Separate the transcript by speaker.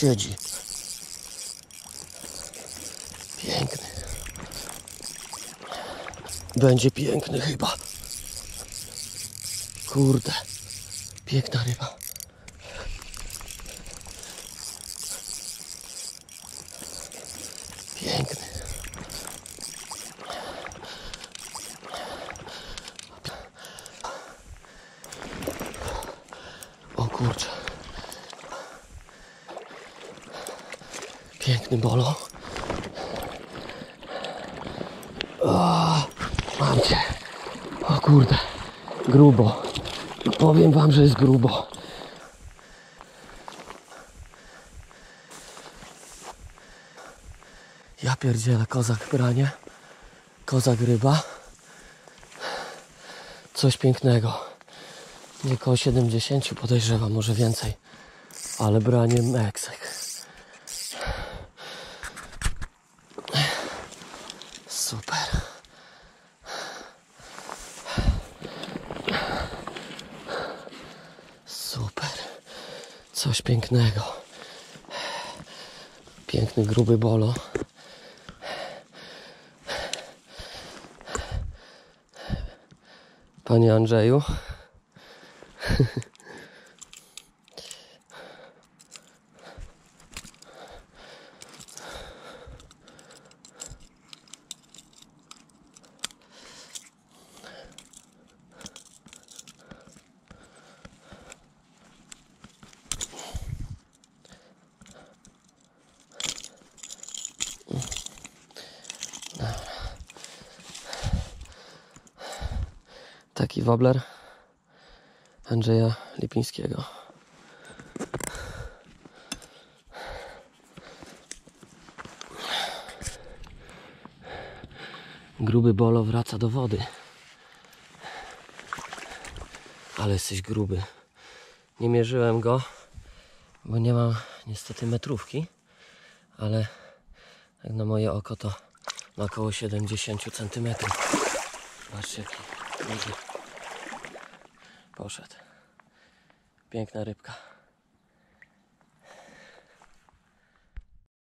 Speaker 1: siedzi. Piękny. Będzie piękny chyba. Kurde. Piękna ryba. Piękny. O kurczę. Piękny bolo. O, mam cię. O kurde. Grubo. Powiem wam, że jest grubo. Ja pierdzielę, kozak branie. Kozak ryba. Coś pięknego. Nie koło 70 podejrzewam, może więcej. Ale branie Meksyk. Super. Super. Coś pięknego. Piękny, gruby bolo. Panie Andrzeju. Taki wobler Andrzeja Lipińskiego. Gruby bolo wraca do wody. Ale jesteś gruby. Nie mierzyłem go, bo nie mam niestety metrówki, ale jak na moje oko to ma około 70 cm. Zobaczcie, jaki duży. Poszedł. Piękna rybka.